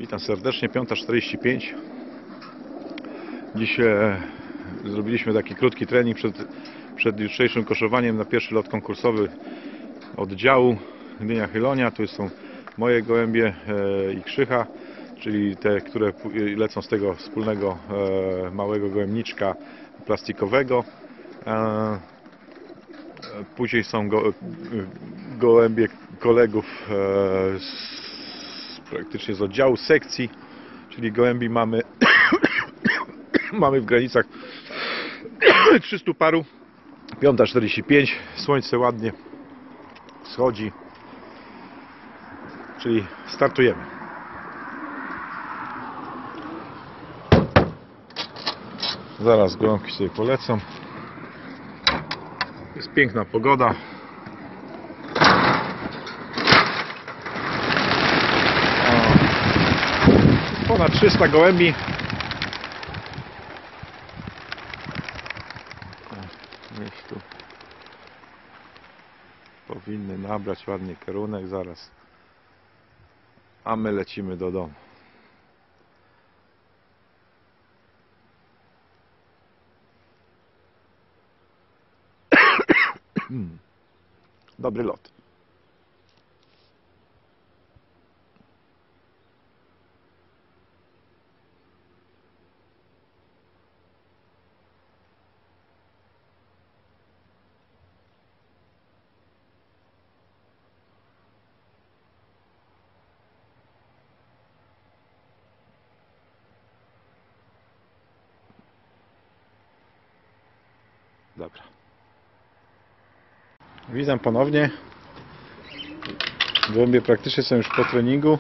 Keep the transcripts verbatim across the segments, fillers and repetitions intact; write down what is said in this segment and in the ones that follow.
Witam serdecznie, piąta czterdzieści pięć. Dziś e, zrobiliśmy taki krótki trening przed, przed jutrzejszym koszowaniem na pierwszy lot konkursowy oddziału Gdynia Chylonia. Tu są moje gołębie e, i Krzycha, czyli te, które lecą z tego wspólnego e, małego gołębniczka plastikowego. E, później są go, gołębie kolegów e, z, praktycznie z oddziału sekcji, czyli gołębi mamy mamy w granicach trzystu paru. Piąta czterdzieści pięć, słońce ładnie wschodzi, czyli startujemy. Zaraz gołąbki sobie polecą. Jest piękna pogoda. Ponad trzysta gołębi. Gdzieś tu powinny nabrać ładnie kierunek zaraz, a my lecimy do domu. Dobry lot. Dobra. Witam ponownie. Gołębie praktycznie są już po treningu.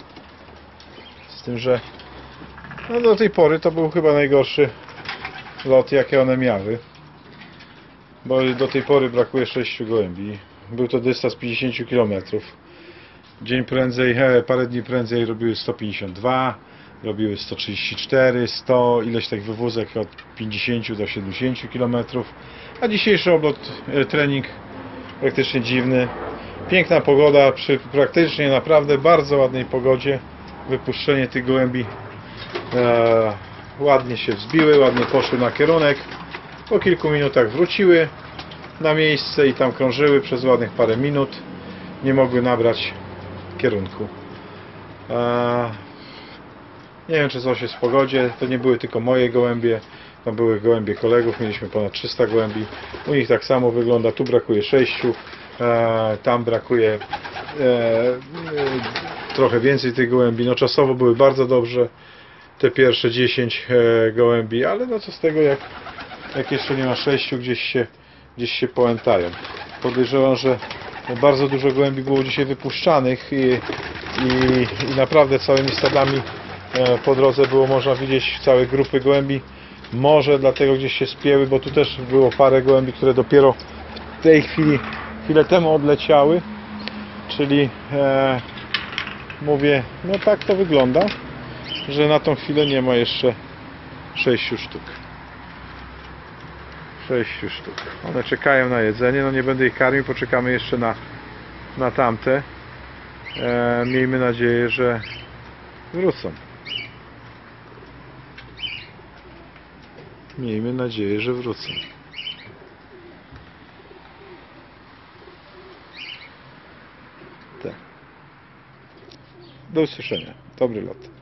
Z tym, że no do tej pory to był chyba najgorszy lot, jakie one miały. Bo do tej pory brakuje sześciu gołębi. Był to dystans pięćdziesiąt kilometrów. Dzień prędzej, parę dni prędzej robiły sto pięćdziesiąt dwa, robiły sto trzydzieści cztery, sto, ileś tak wywózek od pięćdziesięciu do siedemdziesięciu kilometrów. A dzisiejszy oblot, trening praktycznie dziwny. Piękna pogoda, przy praktycznie naprawdę bardzo ładnej pogodzie. Wypuszczenie tych gołębi e, ładnie się wzbiły, ładnie poszły na kierunek. Po kilku minutach wróciły na miejsce i tam krążyły przez ładnych parę minut. Nie mogły nabrać kierunku. E, nie wiem, czy coś jest w pogodzie. To nie były tylko moje gołębie. To były gołębie kolegów. Mieliśmy ponad trzysta gołębi. U nich tak samo wygląda. Tu brakuje sześciu. E, tam brakuje e, e, trochę więcej tych gołębi. No czasowo były bardzo dobrze te pierwsze dziesięć e, gołębi, ale no co z tego, jak, jak jeszcze nie ma sześciu, gdzieś się, gdzieś się połętają. Podejrzewam, że bardzo dużo gołębi było dzisiaj wypuszczanych i, i, i naprawdę całymi stadami e, po drodze było można widzieć całe grupy gołębi. Może dlatego gdzieś się spięły, bo tu też było parę gołębi, które dopiero w tej chwili chwilę temu odleciały, czyli e, mówię, no tak to wygląda, że na tą chwilę nie ma jeszcze sześciu sztuk. Sześciu sztuk. One czekają na jedzenie, no nie będę ich karmił, poczekamy jeszcze na, na tamte. E, miejmy nadzieję, że wrócą. Miejmy nadzieję, że wrócą. Tak. Do usłyszenia. Dobry lot.